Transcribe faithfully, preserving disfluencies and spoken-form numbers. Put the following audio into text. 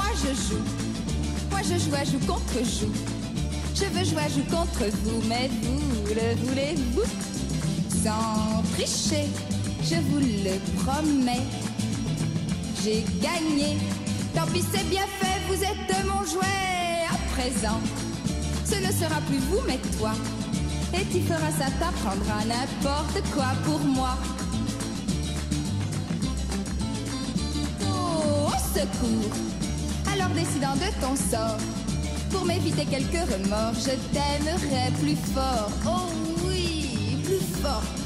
je joue, moi je joue à joue contre joue. Je veux jouer à joue contre vous, mais vous le voulez-vous? Sans tricher, je vous le promets, j'ai gagné. Tant pis, c'est bien fait, vous êtes mon jouet. À présent, ce ne sera plus vous, mais toi. Et tu feras ça, t'apprendras n'importe quoi pour moi. Oh, au secours! Alors décidant de ton sort, pour m'éviter quelques remords, je t'aimerai plus fort. Oh oui, plus fort